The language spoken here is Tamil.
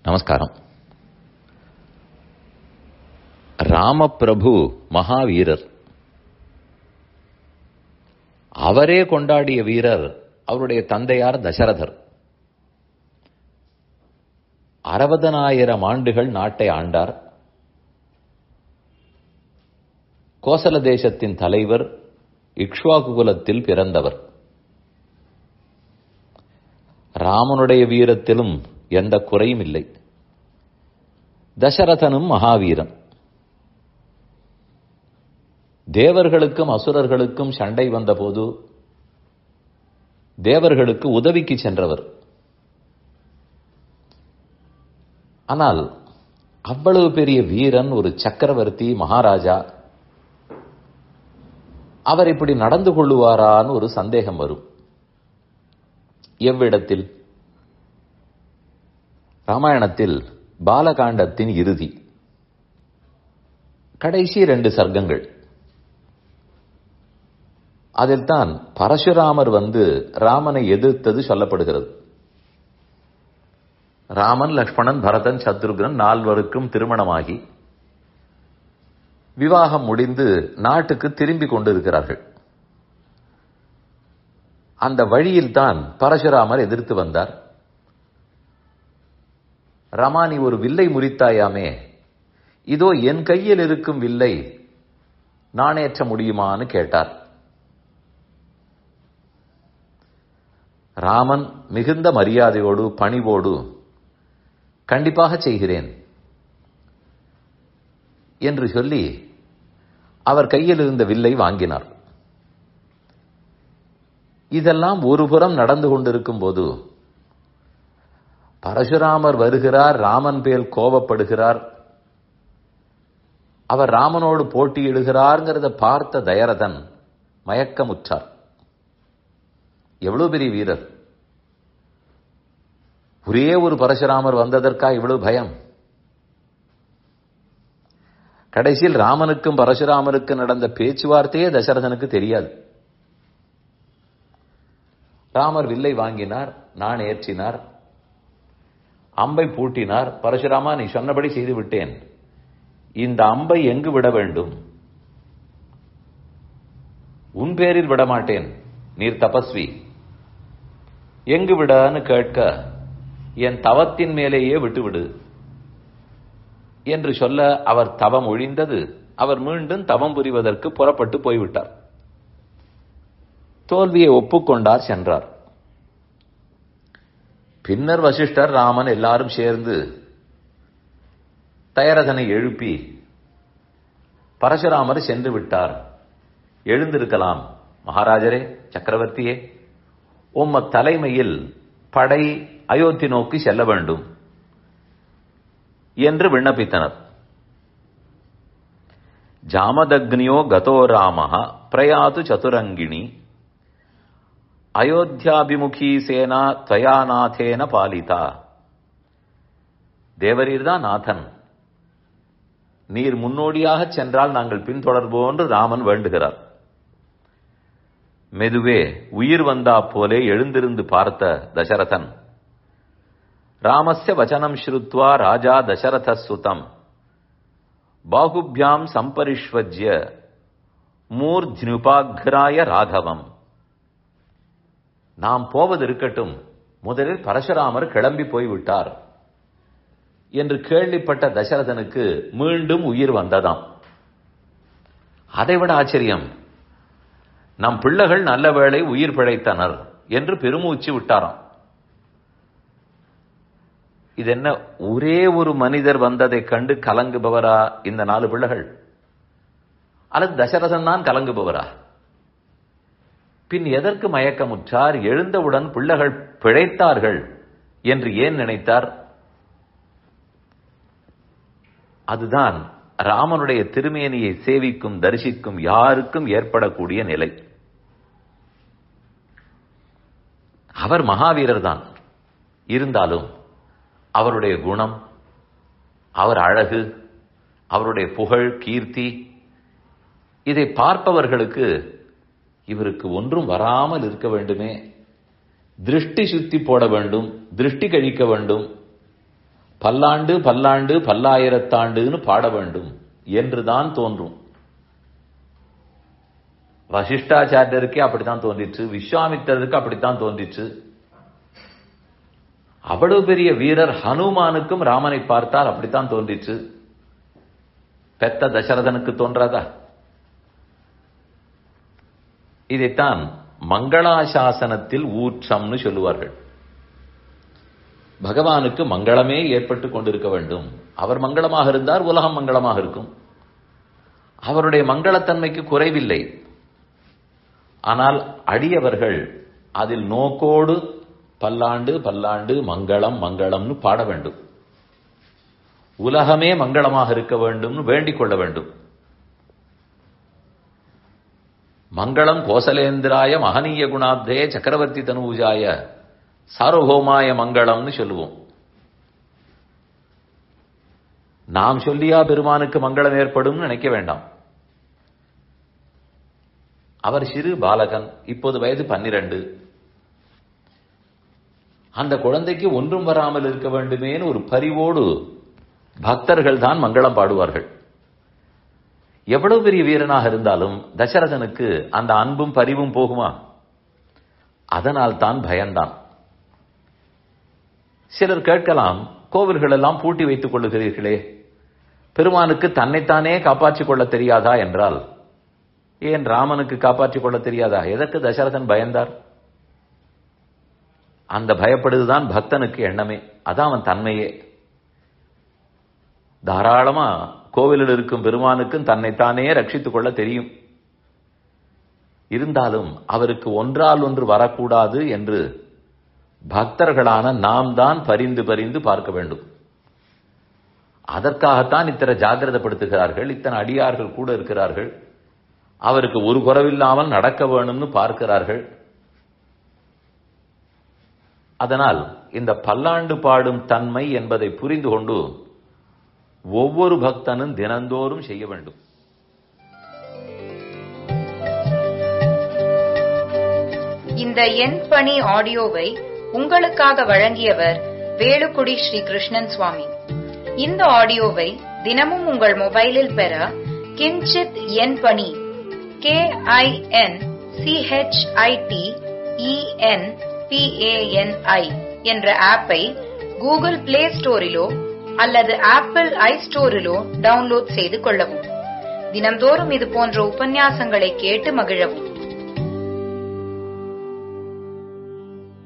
நமஸ்காரம். ராமபிரபு மகாவீரர். அவரே கொண்டாடிய வீரர் அவருடைய தந்தையார் தசரதர். 60,000 ஆண்டுகள் நாட்டை ஆண்டார். கோசல தேசத்தின் தலைவர், இக்ஷ்வாகு குலத்தில் பிறந்தவர். ராமனுடைய வீரத்திலும் எந்த குறையும் இல்லை. தசரதனும் மகாவீரன். தேவர்களுக்கும் அசுரர்களுக்கும் சண்டை வந்தபோது தேவர்களுக்கு உதவிக்கு சென்றவர். ஆனால் அவ்வளவு பெரிய வீரன், ஒரு சக்கரவர்த்தி, மகாராஜா, அவர் இப்படி நடந்து கொள்ளுவாரான்னு ஒரு சந்தேகம் வரும். எவ்விடத்தில்? ராமாயணத்தில் பாலகாண்டத்தின் இறுதி கடைசி 2 சர்க்கங்கள். அதில் தான் பரசுராமர் வந்து ராமனை எதிர்த்தது சொல்லப்படுகிறது. ராமன், லக்ஷ்மணன், பரதன், சத்ருகன் 4 திருமணமாகி விவாகம் முடிந்து நாட்டுக்கு திரும்பி கொண்டிருக்கிறார்கள். அந்த வழியில் தான் பரசுராமர் எதிர்த்து வந்தார். ராமா, நீ ஒரு வில்லை முறித்தாயாமே, இதோ என் கையில் இருக்கும் வில்லை நானேற்ற முடியுமான்னு கேட்டார். ராமன் மிகுந்த மரியாதையோடு பணிவோடு கண்டிப்பாக செய்கிறேன் என்று சொல்லி அவர் கையில் இருந்த வில்லை வாங்கினார். இதெல்லாம் ஒருபுறம் நடந்து கொண்டிருக்கும் போது பரசுராமர் வருகிறார், ராமன் பேர் கோபப்படுகிறார், அவர் ராமனோடு போட்டியிடுகிறார்ங்கிறத பார்த்த தயரதன் மயக்கமுற்றார். எவ்வளவு பெரிய வீரர்! ஒரே ஒரு பரசுராமர் வந்ததற்கா இவ்வளவு பயம்? கடைசியில் ராமனுக்கும் பரசுராமருக்கும் நடந்த பேச்சுவார்த்தையே தசரதனுக்கு தெரியாது. ராமர் வில்லை வாங்கினார், நான் ஏற்றினார், அம்பை பூட்டினார். பரசுராமா, நீ சொன்னபடி செய்து விட்டேன், இந்த அம்பை எங்கு விட வேண்டும்? உன் பேரில் விடமாட்டேன், நீர் தபஸ்வி, எங்கு விடன்னு கேட்க, என் தவத்தின் மேலேயே விட்டுவிடு என்று சொல்ல அவர் தவம் ஒழிந்தது. அவர் மீண்டும் தவம் புரிவதற்கு புறப்பட்டு போய்விட்டார். தோல்வியை ஒப்புக்கொண்டார், சென்றார். பின்னர் வசிஷ்டர், ராமன் எல்லாரும் சேர்ந்து தயரதனை எழுப்பி, பரசுராமர் சென்று விட்டார், எழுந்திருக்கலாம் மகாராஜரே, சக்கரவர்த்தியே, உம்ம தலைமையில் படை அயோத்தி நோக்கி செல்ல வேண்டும் என்று விண்ணப்பித்தனர். ஜாமதக்னியோ கதோ ராமஹ பிரயாது சதுரங்கிணி அயோத்தியாபிமுகி சேனா துவயாநாதேன பாலிதா. தேவரீர்தான் நாதன், நீர் முன்னோடியாக சென்றால் நாங்கள் பின்தொடர்வோம் என்று ராமன் வேண்டுகிறார். மெதுவே உயிர் வந்தா போலே எழுந்திருந்து பார்த்த தசரதன், ராமஸ்ய வச்சனம் ஸ்ருத்வா ராஜா தசரத சுதம் பாகுபியாம் சம்பரிஷ்வஜ்ய மூர்த்னுபாக்ராய ராகவம். நாம் போவது இருக்கட்டும், முதலில் பரசுராமர் கிளம்பி போய்விட்டார் என்று கேள்விப்பட்ட தசரதனுக்கு மீண்டும் உயிர் வந்ததாம். அதைவிட ஆச்சரியம், நம் பிள்ளைகள் நல்ல வேளை உயிர் பிழைத்தனர் என்று பெருமூச்சு விட்டாராம். இது என்ன, ஒரே ஒரு மனிதர் வந்ததை கண்டு கலங்குபவரா இந்த 4 பிள்ளைகள்? அல்லது தசரதன் தான் கலங்குபவரா? பின் எதற்கு மயக்கமுற்றார்? எழுந்தவுடன் பிள்ளைகள் பிழைத்தார்கள் என்று ஏன் நினைத்தார்? அதுதான் ராமனுடைய திருமேனியை சேவிக்கும், தரிசிக்கும் யாருக்கும் ஏற்படக்கூடிய நிலை. அவர் மகாவீரர் தான். இருந்தாலும் அவருடைய குணம், அவர் அழகு, அவருடைய புகழ், கீர்த்தி, இதை பார்ப்பவர்களுக்கு இவருக்கு ஒன்றும் வராமல் இருக்க வேண்டுமே, திருஷ்டி சுத்தி போட வேண்டும், திருஷ்டி கழிக்க வேண்டும், பல்லாண்டு பல்லாண்டு பல்லாயிரத்தாண்டுன்னு பாட வேண்டும் என்றுதான் தோன்றும். வசிஷ்டாச்சாரியருக்கே அப்படித்தான் தோன்றிச்சு, விஸ்வாமித்திரருக்கு அப்படித்தான் தோன்றிச்சு. அவ்வளவு பெரிய வீரர் ஹனுமானுக்கும் ராமனை பார்த்தால் அப்படித்தான் தோன்றிச்சு. பெத்த தசரதனுக்கு தோன்றாதா? இதைத்தான் மங்களாசாசனத்தில் ஊற்றம்னு சொல்லுவார்கள். பகவானுக்கு மங்களமே ஏற்பட்டு கொண்டிருக்க வேண்டும். அவர் மங்களமாக இருந்தார், உலகம் மங்களமாக இருக்கும். அவருடைய மங்களத்தன்மைக்கு குறைவில்லை. ஆனால் அடியவர்கள் அதில் நோக்கோடு பல்லாண்டு பல்லாண்டு மங்களம் மங்களம்னு பாட வேண்டும். உலகமே மங்களமாக இருக்க வேண்டும் வேண்டிக் கொள்ள வேண்டும். மங்களம் கோசலேந்திராய மகனீய குணாப்தே சக்கரவர்த்தி தனூஜாய சார்வபௌமாய மங்களம்னு சொல்லுவோம். நாம் சொல்லியா பெருமானுக்கு மங்களம் ஏற்படும் நினைக்க வேண்டாம். அவர் சிறு பாலகன், இப்போது வயது 12. அந்த குழந்தைக்கு ஒன்றும் வராமல் இருக்க வேண்டுமேன்னு ஒரு பரிவோடு பக்தர்கள் தான் மங்களம் பாடுவார்கள். எவ்வளவு பெரிய வீரனாக இருந்தாலும் தசரதனுக்கு அந்த அன்பும் பரிவும் போகுமா? அதனால் தான் பயந்தான். சிலர் கேட்கலாம், கோவில்கள் எல்லாம் பூட்டி வைத்துக் கொள்ளுகிறீர்களே, பெருமானுக்கு தன்னைத்தானே காப்பாற்றிக் கொள்ள தெரியாதா என்றால், ஏன் ராமனுக்கு காப்பாற்றிக் கொள்ள தெரியாதா? எதற்கு தசரதன் பயந்தார்? அந்த பயப்படுதுதான் பக்தனுக்கு எண்ணமே. அதான் அவன் தன்மையே. தாராளமா கோவிலில் இருக்கும் பெருமானுக்கும் தன்னைத்தானே ரட்சித்துக் கொள்ள தெரியும். இருந்தாலும் அவருக்கு ஒன்றால் ஒன்று வரக்கூடாது என்று பக்தர்களான நாம் தான் பரிந்து பரிந்து பார்க்க வேண்டும். அதற்காகத்தான் இத்தனை ஜாகிரதைப்படுத்துகிறார்கள். இத்தனை அடியார்கள் கூட இருக்கிறார்கள். அவருக்கு ஒரு குறைவில்லாமல் நடக்க வேணும்னு பார்க்கிறார்கள். அதனால் இந்த பல்லாண்டு பாடும் தன்மை என்பதை புரிந்து கொண்டு ஒவ்வொரு பக்தனும் தினந்தோறும் செய்ய வேண்டும். இந்த என் பணி ஆடியோவை உங்களுக்காக வழங்கியவர் வேலுக்குடி ஸ்ரீ கிருஷ்ணன் சுவாமி. இந்த ஆடியோவை தினமும் உங்கள் மொபைலில் பெற கிஞ்சித் என் பணி KINCHITENPANI என்ற ஆப்பை கூகுள் பிளே ஸ்டோரிலோ அல்லது ஆப்பிள் ஐஸ்டோரிலோ டவுன்லோட் செய்து கொள்ளவும். தினந்தோறும் இது போன்ற உபன்யாசங்களை கேட்டு மகிழவும்.